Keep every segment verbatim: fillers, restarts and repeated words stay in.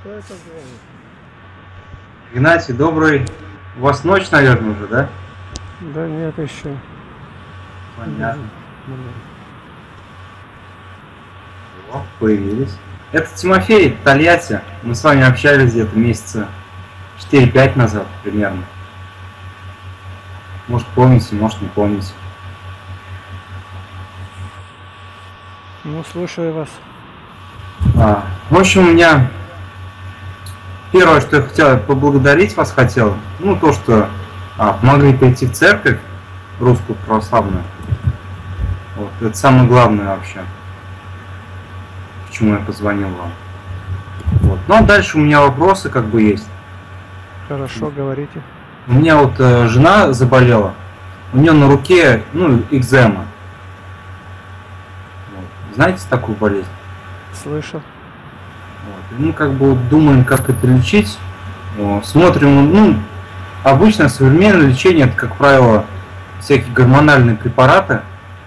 Кто это звонит? Игнатий, добрый. У вас ночь, наверное, уже, да? Да нет еще. Понятно. О, появились. Это Тимофей, Тольятти. Мы с вами общались где-то месяца четыре-пять назад примерно. Может, помните, может, не помните. Ну, слушаю вас. А, в общем, у меня первое, что я хотел поблагодарить вас хотел, ну, то, что а, помогли прийти в церковь русскую православную. Вот, это самое главное вообще, почему я позвонил вам. Вот. Ну, а дальше у меня вопросы как бы есть. Хорошо, говорите. У меня вот э, жена заболела, у нее на руке, ну, экзема. Вот. Знаете такую болезнь? Слышал. Вот. Мы как бы вот думаем, как это лечить. Вот. Смотрим, ну, обычно современное лечение, это, как правило, всякие гормональные препараты.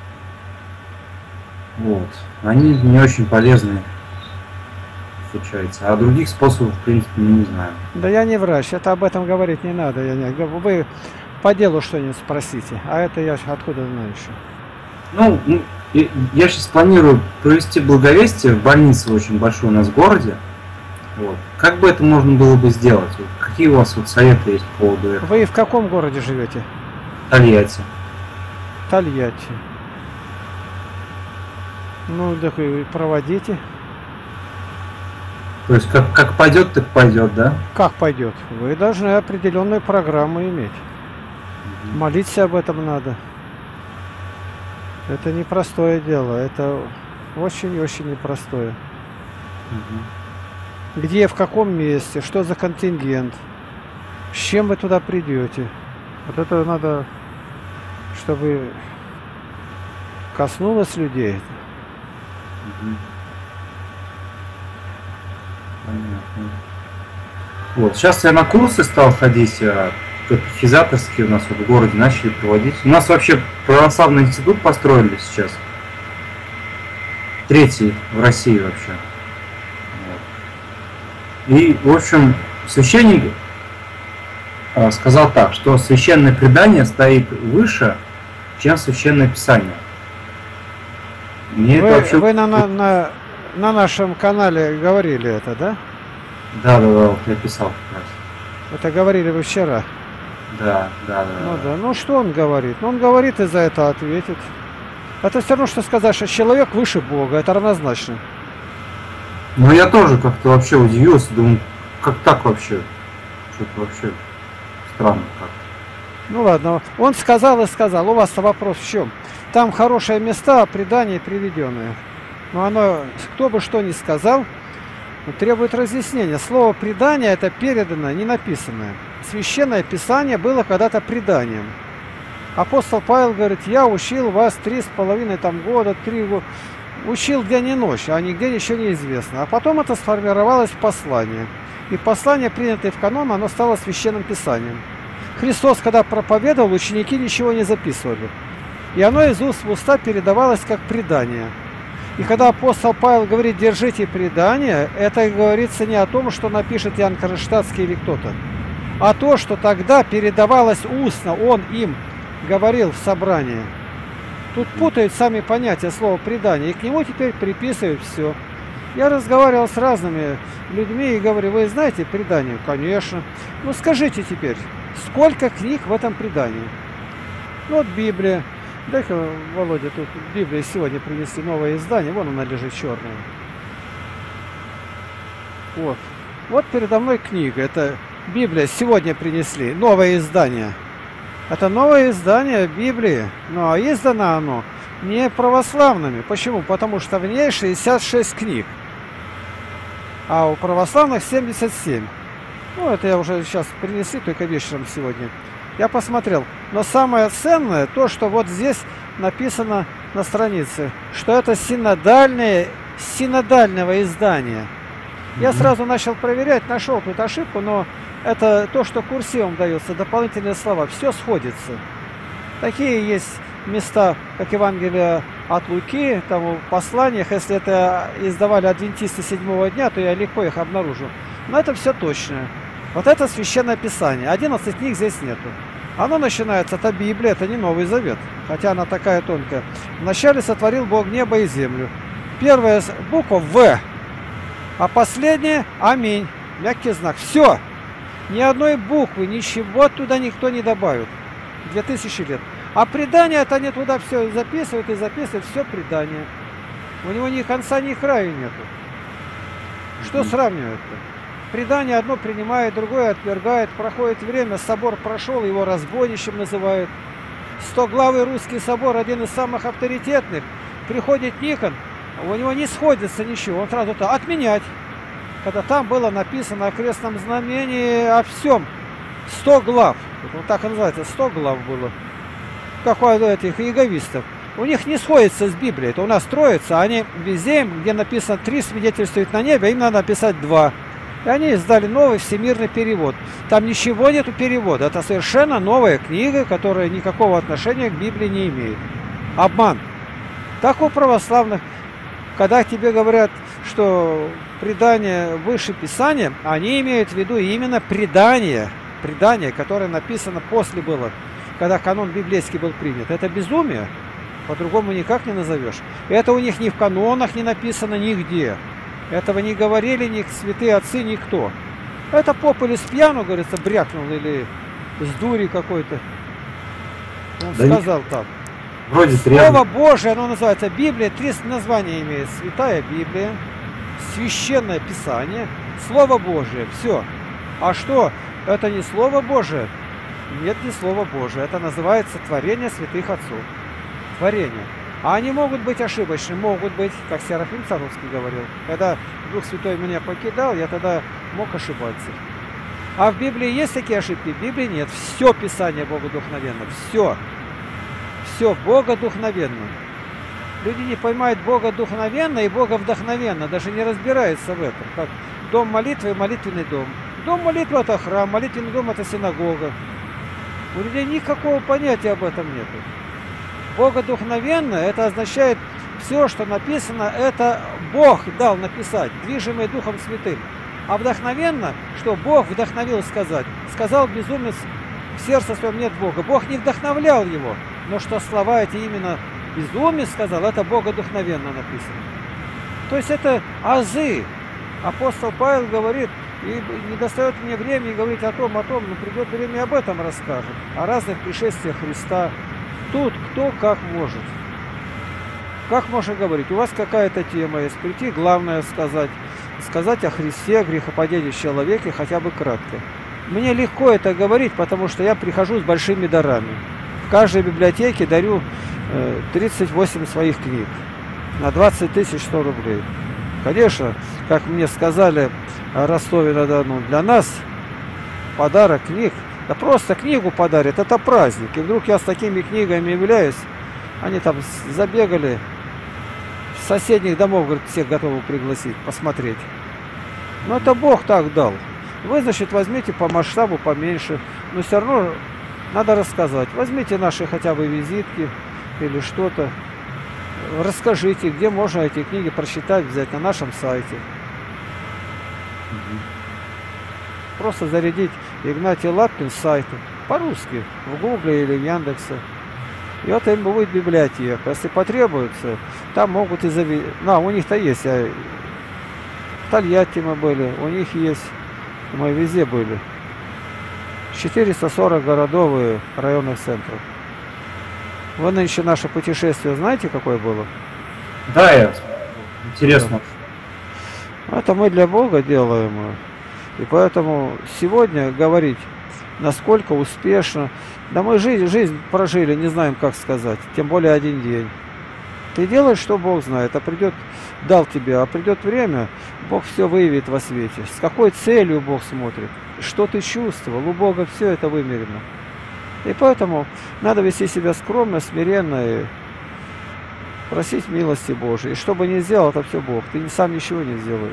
Вот. Они не очень полезные, случается. А других способов, в принципе, мы не знаем. Да я не врач, это об этом говорить не надо. Я не... Вы по делу что-нибудь спросите, а это я откуда знаю еще. Ну, я сейчас планирую провести благовестие в больнице очень большой у нас в городе. Вот. Как бы это можно было бы сделать? Вот какие у вас вот советы есть по поводу этого? Вы в каком городе живете? Тольятти. Тольятти. Ну, так и проводите. То есть как, как пойдет, так пойдет, да? Как пойдет? Вы должны определенную программу иметь. Угу. Молиться об этом надо. Это непростое дело. Это очень-очень непростое. Угу. Где, в каком месте, что за контингент, с чем вы туда придете. Вот это надо, чтобы коснулось людей. Угу. Понятно. Вот, сейчас я на курсы стал ходить, катехизаторские у нас вот в городе начали проводить. У нас вообще православный институт построили сейчас. Третий в России вообще. Вот. И, в общем, священник сказал так, что священное предание стоит выше, чем священное писание. Мне вы, это вообще... вы на, на, на, на нашем канале говорили это, да? Да, да, да, вот я писал как раз. Это говорили вы вчера. Да, да, да. Ну да, ну что он говорит? Ну он говорит и за это ответит. Это все равно, что сказать, что человек выше Бога, это равнозначно. Ну я тоже как-то вообще удивился, думаю, как так вообще? Что-то вообще странно как. Ну ладно, он сказал и сказал. У вас вопрос в чем? Там хорошие места, предания приведенные. Но оно, кто бы что ни сказал, требует разъяснения. Слово предание это переданное, не написанное. Священное Писание было когда-то преданием. Апостол Павел говорит, я учил вас три с половиной там года, три года. Учил день и ночь, а нигде ничего не известно. А потом это сформировалось в послание. И послание, принятое в канон, оно стало священным Писанием. Христос, когда проповедовал, ученики ничего не записывали. И оно из уст в уста передавалось как предание. И когда апостол Павел говорит, держите предание, это говорится не о том, что напишет Иоанн Кронштадтский или кто-то, а то, что тогда передавалось устно, он им говорил в собрании. Тут путают сами понятия слова предание, и к нему теперь приписывают все. Я разговаривал с разными людьми и говорю, вы знаете предание? Конечно. Ну скажите теперь, сколько книг в этом предании? Ну вот Библия. Дай-ка, Володя, тут Библия сегодня принесли новое издание, вон она лежит черная. Вот. Вот передо мной книга, это Библия сегодня принесли, новое издание. Это новое издание Библии, ну а издано оно не православными. Почему? Потому что в ней шестьдесят шесть книг, а у православных семьдесят семь. Ну это я уже сейчас принесли, только вечером сегодня. Я посмотрел. Но самое ценное то, что вот здесь написано на странице, что это синодальное, синодального издания. Mm-hmm. Я сразу начал проверять, нашел тут ошибку, но это то, что курсивом дается, дополнительные слова. Все сходится. Такие есть места, как Евангелие от Луки, там в посланиях, если это издавали адвентисты седьмого дня, то я легко их обнаружу. Но это все точное. Вот это Священное Писание. одиннадцать книг здесь нету. Оно начинается, это Библия, это не Новый Завет. Хотя она такая тонкая. Вначале сотворил Бог небо и землю. Первая буква В. А последняя Аминь. Мягкий знак. Все. Ни одной буквы, ничего туда никто не добавит. Две тысячи лет. А предание, это они туда все записывают и записывают, все предание. У него ни конца, ни края нету. Что сравнивать-то? Предание одно принимает, другое отвергает. Проходит время, собор прошел, его разбойничем называют. Стоглавый русский собор, один из самых авторитетных. Приходит Никон, у него не сходится ничего, он сразу-то отменять. Когда там было написано о крестном знамении, о всем. сто глав. Вот так и называется, сто глав было. Как у этих иеговистов. У них не сходится с Библией. Это у нас троица, они везде, где написано три свидетельствует на небе, им надо написать два. И они издали новый всемирный перевод. Там ничего нету перевода. Это совершенно новая книга, которая никакого отношения к Библии не имеет. Обман. Так у православных, когда тебе говорят, что предание выше Писания, они имеют в виду именно предание. Предание, которое написано после было, когда канон библейский был принят. Это безумие. По-другому никак не назовешь. Это у них ни в канонах не написано нигде. Этого не говорили ни святые отцы, никто. Это поп или с пьяну, говорится, брякнул, или с дури какой-то. Он да сказал так. Вроде Слово Божие, оно называется Библия, три названия имеет. Святая Библия, Священное Писание, Слово Божие. Все. А что? Это не Слово Божие? Нет, не Слово Божие. Это называется творение святых отцов. Творение. А они могут быть ошибочны, могут быть, как Серафим Саровский говорил. Когда Дух Святой меня покидал, я тогда мог ошибаться. А в Библии есть такие ошибки? В Библии нет. Все Писание богодухновенно. Все. Все богодухновенно. Люди не поймают богодухновенно и боговдохновенно. Даже не разбираются в этом. Как дом молитвы и молитвенный дом. Дом молитвы – это храм, молитвенный дом – это синагога. У людей никакого понятия об этом нет. Богодухновенно – это означает все, что написано, это Бог дал написать, движимый Духом Святым. А вдохновенно, что Бог вдохновил сказать. Сказал безумец, в сердце своем нет Бога. Бог не вдохновлял его, но что слова эти именно безумец сказал, это богодухновенно написано. То есть это азы. Апостол Павел говорит, и не достает мне времени говорить о том, о том, но придет время и об этом расскажет. О разных пришествиях Христа. Тут кто как может. Как можно говорить? У вас какая-то тема есть. Прийти, главное сказать. Сказать о Христе, о грехопадении человека, хотя бы кратко. Мне легко это говорить, потому что я прихожу с большими дарами. В каждой библиотеке дарю э, тридцать восемь своих книг. На двадцать тысяч сто рублей. Конечно, как мне сказали о Ростове-на-Дону, для нас подарок книг, да просто книгу подарят, это праздник. И вдруг я с такими книгами являюсь, они там забегали, с соседних домов, говорят, всех готовы пригласить, посмотреть. Но это Бог так дал. Вы, значит, возьмите по масштабу поменьше, но все равно надо рассказать. Возьмите наши хотя бы визитки или что-то. Расскажите, где можно эти книги прочитать, взять на нашем сайте. Просто зарядить Игнатий Лапкин с сайта по-русски, в Гугле или в Яндексе. И это им будет библиотека. Если потребуется, там могут и завести. На, у них-то есть. В Тольятти мы были, у них есть. Мы везде были. четыреста сорок городов и районных центров. Вы нынче наше путешествие знаете, какое было? Да, я. Интересно. Это мы для Бога делаем. И поэтому сегодня говорить, насколько успешно. Да мы жизнь, жизнь прожили, не знаем, как сказать. Тем более один день. Ты делаешь, что Бог знает. А придет, дал тебе, а придет время, Бог все выявит во свете. С какой целью Бог смотрит. Что ты чувствовал. У Бога все это вымерено. И поэтому надо вести себя скромно, смиренно и просить милости Божией. И что бы ни сделал, это все Бог. Ты сам ничего не сделаешь.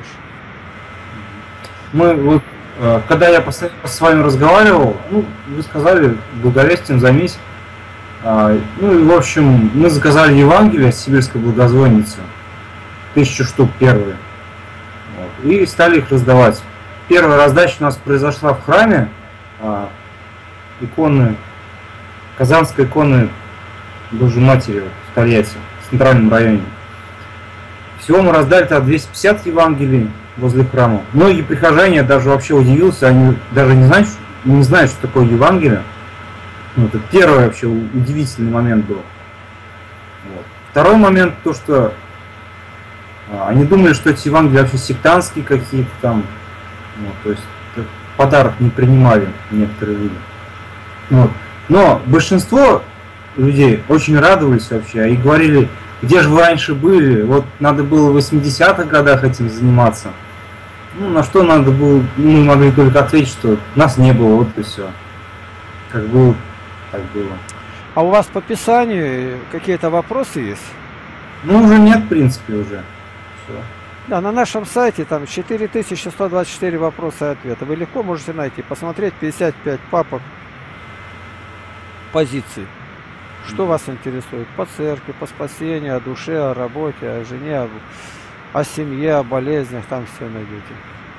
Мы, вот, когда я с вами разговаривал, ну, вы сказали, благовестием займись. Ну и, в общем, мы заказали Евангелие Сибирской благозвонницы. Тысячу штук первые. Вот, и стали их раздавать. первая раздача у нас произошла в храме, а, иконы, Казанской иконы Божьей Матери в Тольятти, в центральном районе. Всего мы раздали тогда двести пятьдесят Евангелий возле храма. Многие прихожане, я даже вообще удивился, они даже не знают, не знают, что такое Евангелие. Ну, это первый вообще удивительный момент был. Вот. Второй момент, то что а, они думали, что эти Евангелия вообще сектантские какие-то там. Вот, то есть подарок не принимали некоторые люди. Вот. Но большинство людей очень радовались вообще и говорили, где же вы раньше были, вот надо было в восьмидесятых годах этим заниматься. Ну, на что надо было, мы могли только ответить, что нас не было, вот и все. Как было, так было. А у вас по Писанию какие-то вопросы есть? Ну, уже нет, в принципе, уже. Все. Да, на нашем сайте там четыре тысячи сто двадцать четыре вопроса и ответа. Вы легко можете найти, посмотреть пятьдесят пять папок позиций. Что вас интересует? По церкви, по спасению, о душе, о работе, о жене, о, о семье, о болезнях, там все найдете.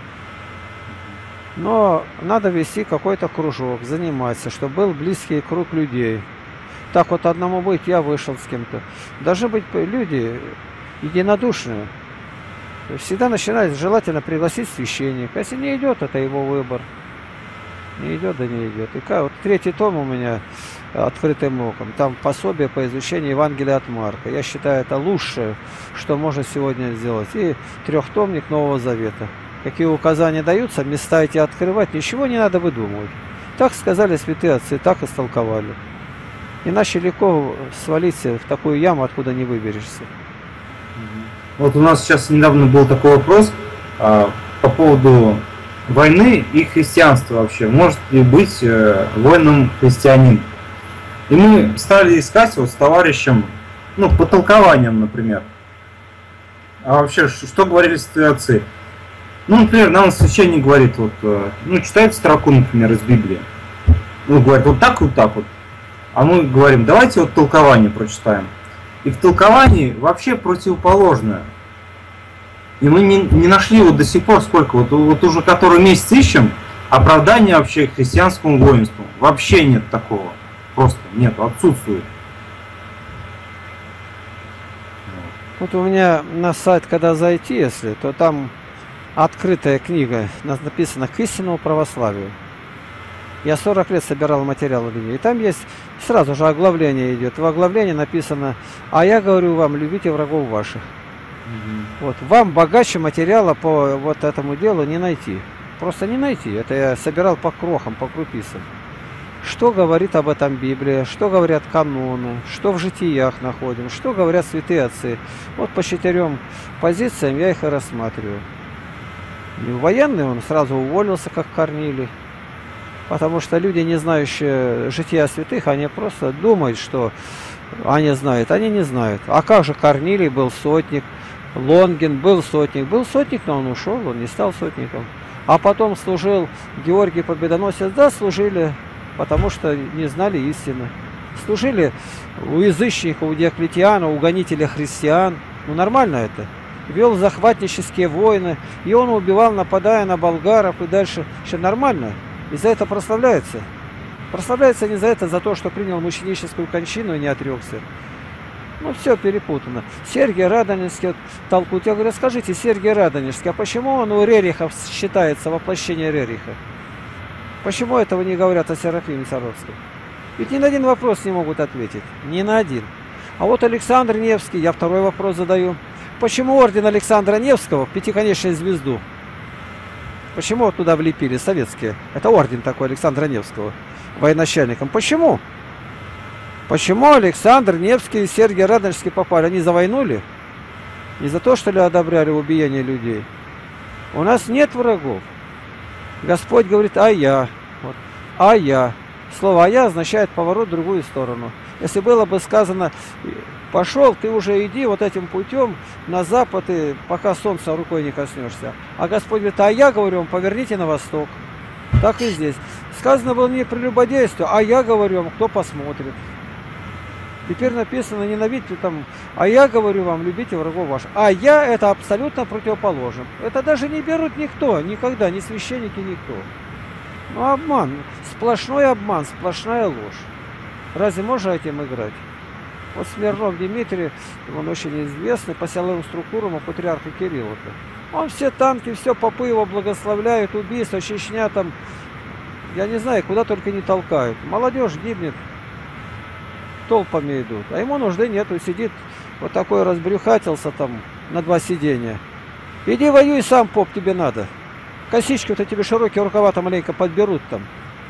Но надо вести какой-то кружок, заниматься, чтобы был близкий круг людей. Так вот одному быть, я вышел с кем-то. Должны быть люди единодушные. Всегда начинать желательно пригласить священника. Если не идет, это его выбор. Не идет, да не идет. И как, вот третий том у меня «Открытым оком». Там пособие по изучению Евангелия от Марка. Я считаю, это лучшее, что можно сегодня сделать. И трехтомник Нового Завета. Какие указания даются, места эти открывать, ничего не надо выдумывать. Так сказали святые отцы, так истолковали. Иначе легко свалиться в такую яму, откуда не выберешься. Вот у нас сейчас недавно был такой вопрос а, по поводу войны и христианства вообще. Может ли быть э, воином христианин? И мы стали искать вот с товарищем, ну, по толкованиям, например. А вообще, что говорили святые отцы? Ну, например, нам священник говорит, вот, э, ну, читает строку, например, из Библии. Ну, говорит, вот так, вот так вот. А мы говорим, давайте вот толкование прочитаем. И в толковании вообще противоположное. И мы не, не нашли вот до сих пор сколько, вот, вот уже который месяц ищем, оправдания вообще христианскому воинству. Вообще нет такого. Просто нет, отсутствует. Вот у меня на сайт, когда зайти, если, то там открытая книга, написано «К истинному православию». Я сорок лет собирал материалы для нее. И там есть сразу же оглавление идет. В оглавлении написано: а я говорю вам, любите врагов ваших. Mm-hmm. Вот. Вам богаче материала по вот этому делу не найти. Просто не найти. Это я собирал по крохам, по крупицам. Что говорит об этом Библия, что говорят каноны, что в житиях находим, что говорят святые отцы. Вот по четырем позициям я их и рассматриваю. И военный он сразу уволился, как Корнилий. Потому что люди, не знающие жития святых, они просто думают, что они знают. Они не знают. А как же Корнилий был сотник, Лонгин был сотник. Был сотник, но он ушел, он не стал сотником. А потом служил Георгий Победоносец. Да, служили, потому что не знали истины. Служили у язычников, у Диоклетиана, у гонителя христиан. Ну нормально это. Вел захватнические войны. И он убивал, нападая на болгаров. И дальше. Все нормально. И за это прославляется. Прославляется не за это, за то, что принял мученическую кончину и не отрекся. Ну, все перепутано. Сергий Радонежский вот, толкут. Я говорю, скажите, Сергий Радонежский, а почему он у Рерихов считается воплощение Рериха? Почему этого не говорят о Серафиме Саровском? Ведь ни на один вопрос не могут ответить. Ни на один. А вот Александр Невский, я второй вопрос задаю. Почему орден Александра Невского в пятиконечную звезду? Почему туда влепили советские? Это орден такой Александра Невского, военачальником. Почему? Почему Александр Невский и Сергий Радонежский попали? Они за войну ли? Не за то, что ли одобряли убиение людей? У нас нет врагов. Господь говорит, а я. Вот. А я. Слово «а я» означает поворот в другую сторону. Если было бы сказано, пошел, ты уже иди вот этим путем на запад, и пока солнца рукой не коснешься. А Господь говорит, а я говорю вам, поверните на восток. Так и здесь. Сказано было не прелюбодействие, а я говорю вам, кто посмотрит. Теперь написано, ненавидьте там, а я говорю вам, любите врагов ваших. А я это абсолютно противоположно. Это даже не берут никто, никогда, ни священники, никто. Ну обман, сплошной обман, сплошная ложь. Разве можно этим играть? Вот Смирнов Дмитрий, он очень известный по силовым структурам, а патриарха Кирилла-то. Он все танки, все попы его благословляют, убийства, Чечня там, я не знаю, куда только не толкают. Молодежь гибнет, толпами идут, а ему нужды нету, сидит вот такой разбрюхатился там на два сиденья. Иди воюй сам, поп, тебе надо. Косички-то тебе широкие рукава-то маленько подберут там.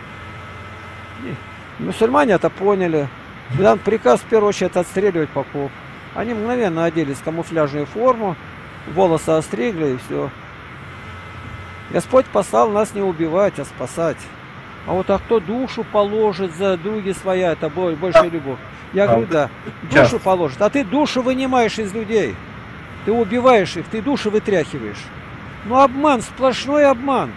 И мусульмане это поняли. Дан приказ в первую очередь отстреливать попов. Они мгновенно оделись в камуфляжную форму, волосы остригли и все. Господь послал нас не убивать, а спасать. А вот а кто душу положит за други своя, это большая любовь. Я говорю, да, душу положит. А ты душу вынимаешь из людей. Ты убиваешь их, ты душу вытряхиваешь. Ну обман, сплошной обман.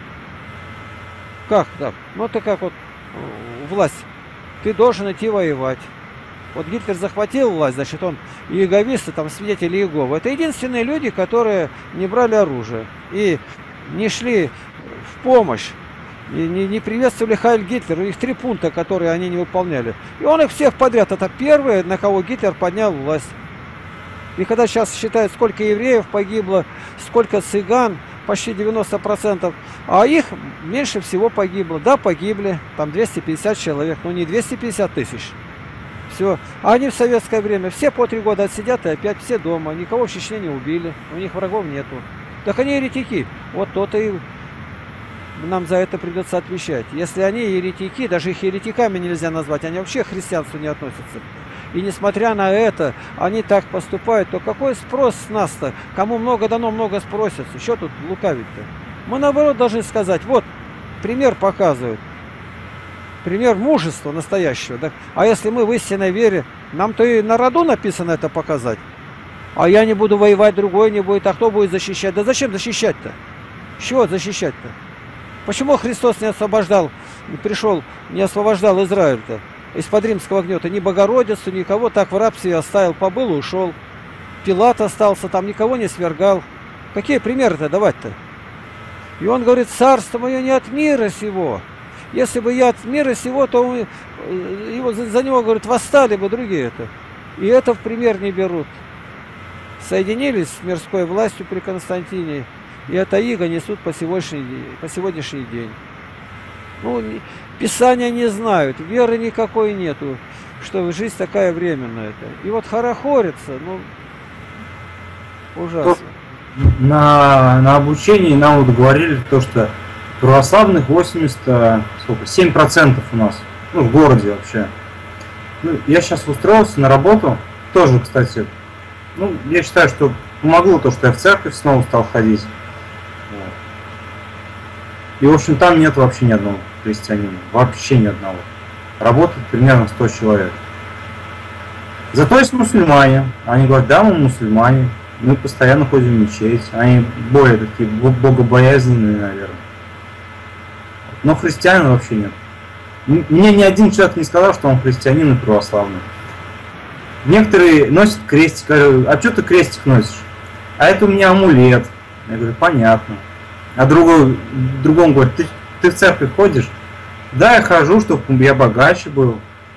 Как так? Ну это как вот власть. Ты должен идти воевать. Вот Гитлер захватил власть, значит, он иеговисты, там, свидетели Иеговы. Это единственные люди, которые не брали оружие и не шли в помощь, и не, не приветствовали Хайль Гитлер. У них три пункта, которые они не выполняли. И он их всех подряд. Это первые, на кого Гитлер поднял власть. И когда сейчас считают, сколько евреев погибло, сколько цыган, почти девяносто процентов, а их меньше всего погибло. Да, погибли, там двести пятьдесят человек, но не двести пятьдесят тысяч. Все. А они в советское время все по три года отсидят и опять все дома. Никого в Чечне не убили. У них врагов нету. Так они еретики. Вот то-то и нам за это придется отвечать. Если они еретики, даже их еретиками нельзя назвать, они вообще к христианству не относятся. И несмотря на это, они так поступают, то какой спрос с нас-то? Кому много дано, много спросятся. Что тут лукавить-то? Мы наоборот должны сказать, вот, пример показывают. Пример мужества настоящего. Да? А если мы в истинной вере, нам-то и на роду написано это показать. А я не буду воевать, другой не будет, а кто будет защищать? Да зачем защищать-то? Чего защищать-то? Почему Христос не освобождал, пришел, не освобождал Израиль-то из-под римского гнета? Ни Богородицу, никого так в рабстве оставил, побыл и ушел. Пилат остался, там никого не свергал. Какие примеры-то давать-то? И он говорит, царство мое не от мира сего. Если бы я от мира сего, то его, за него, говорят, восстали бы другие-то. И это в пример не берут. Соединились с мирской властью при Константине, и это иго несут по сегодняшний день. По сегодняшний день. Ну, Писания не знают, веры никакой нету, что жизнь такая временная-то. И вот хорохорится, ну, ужасно. На, на обучении нам вот говорили то, что православных восемьдесят, сколько, семь процентов у нас, ну, в городе вообще. Ну, я сейчас устроился на работу, тоже, кстати, ну, я считаю, что помогло то, что я в церковь снова стал ходить. Вот. И, в общем, там нет вообще ни одного христианина, вообще ни одного. Работает примерно сто человек. Зато есть мусульмане. Они говорят, да, мы мусульмане, мы постоянно ходим в мечеть. Они более такие богобоязненные, наверное. Но христиан вообще нет. Мне ни один человек не сказал, что он христианин и православный. Некоторые носят крестик. Я говорю, а что ты крестик носишь? А это у меня амулет. Я говорю, понятно. А другой, другому говорит, ты, ты в церковь ходишь? Да, я хожу, чтобы я богаче был.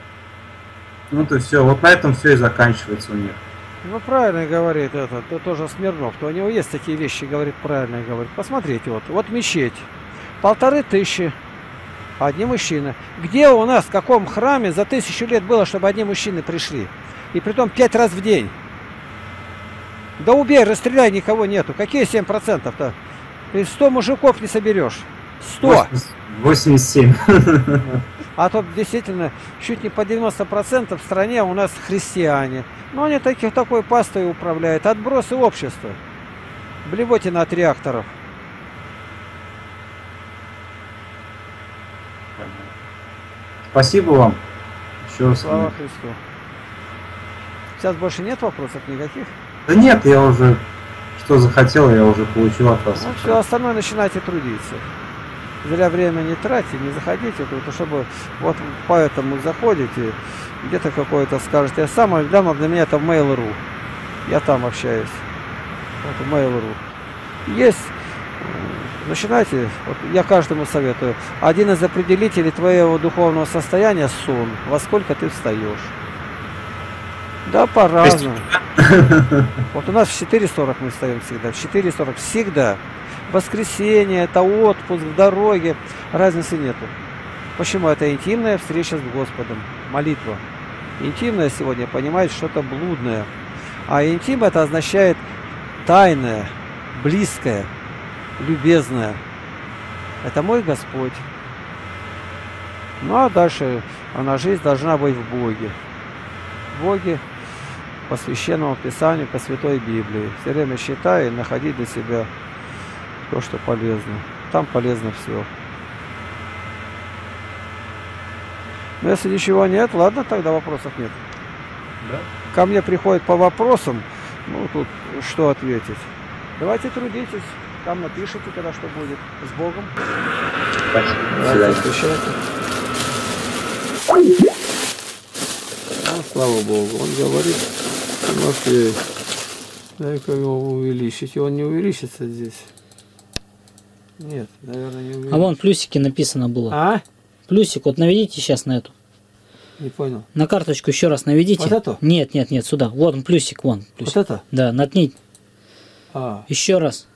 Ну то все, вот на этом все и заканчивается у них. Ну правильно говорит это, то тоже Смирнов, то у него есть такие вещи, говорит, правильно говорит. Посмотрите, вот, вот мечеть. Полторы тысячи. Одни мужчины. Где у нас, в каком храме за тысячу лет было, чтобы одни мужчины пришли? И притом пять раз в день. Да убей, расстреляй, никого нету. Какие семь процентов-то? Ты сто мужиков не соберешь. сто. восемьдесят семь. А то действительно чуть не по девяносто процентов в стране у нас христиане. Но они таких, такой пастой управляют. Отбросы общества. Блевотина от реакторов. Спасибо вам. Еще раз. Слава Христу. Сейчас больше нет вопросов никаких? Да нет, я уже что захотел, я уже получил от вас. Ну, все, остальное начинайте трудиться. Зря время не тратьте, не заходите, то чтобы вот поэтому заходите, где-то какое-то скажете. А самое главное для меня это Mail.ru. Я там общаюсь. Вот Mail.ru. Есть. Начинайте, вот я каждому советую. Один из определителей твоего духовного состояния – сон. Во сколько ты встаешь. Да, по-разному. Вот у нас в четыре сорок мы встаем всегда. В четыре сорок всегда. Воскресенье, это отпуск, в дороге. Разницы нету. Почему? Это интимная встреча с Господом. Молитва. Интимное сегодня понимает что-то блудное. А интим это означает тайное, близкое, любезное. Это мой Господь. Ну а дальше она жизнь должна быть в Боге. В Боге, по Священному Писанию, по Святой Библии. Все время считай и находи для себя то, что полезно. Там полезно все. Но если ничего нет, ладно, тогда вопросов нет. Да? Ко мне приходят по вопросам, ну тут что ответить. Давайте трудитесь, там напишите, когда что будет. С Богом. Спасибо. До свидания. Ну, слава Богу, он говорит, Тимофей, дай-ка его увеличить. И он не увеличится здесь. Нет, наверное, не увеличится. А вон плюсики написано было. А? Плюсик, вот наведите сейчас на эту. Не понял. На карточку еще раз наведите. Вот эту? Нет, нет, нет, сюда. Вот он, плюсик, вон. Плюсик. Вот это? Да, наткните. А. Еще раз.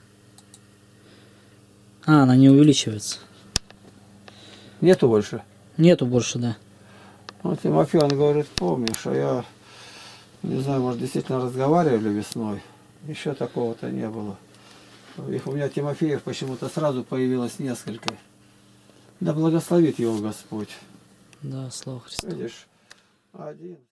А, она не увеличивается. Нету больше? Нету больше, да. Ну, Тимофей, он говорит, помнишь, а я, не знаю, может, действительно разговаривали весной. Еще такого-то не было. Их у меня Тимофеев почему-то сразу появилось несколько. Да благословит его Господь. Да, слава Христу. Видишь, один.